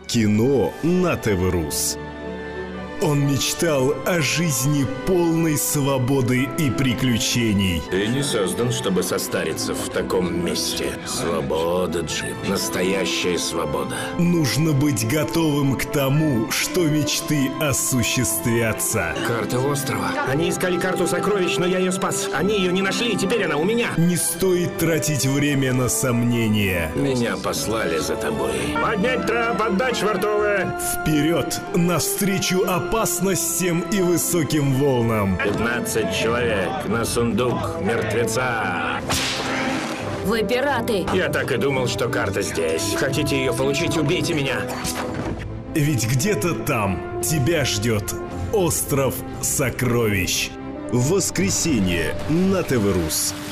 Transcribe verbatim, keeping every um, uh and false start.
Кино на ТВ-Рус. Он мечтал о жизни полной свободы и приключений. Ты не создан, чтобы состариться в таком месте. Свобода, Джим. Настоящая свобода. Нужно быть готовым к тому, что мечты осуществятся. Карта острова. Они искали карту сокровищ, но я ее спас. Они ее не нашли, и теперь она у меня. Не стоит тратить время на сомнения. Меня послали за тобой. Поднять трап, отдать швартовые. Вперед, навстречу опасностям и высоким волнам. пятнадцать человек на сундук мертвеца. Вы пираты. Я так и думал, что карта здесь. Хотите ее получить, убейте меня. Ведь где-то там тебя ждет остров сокровищ. В воскресенье на ТВ-Рус.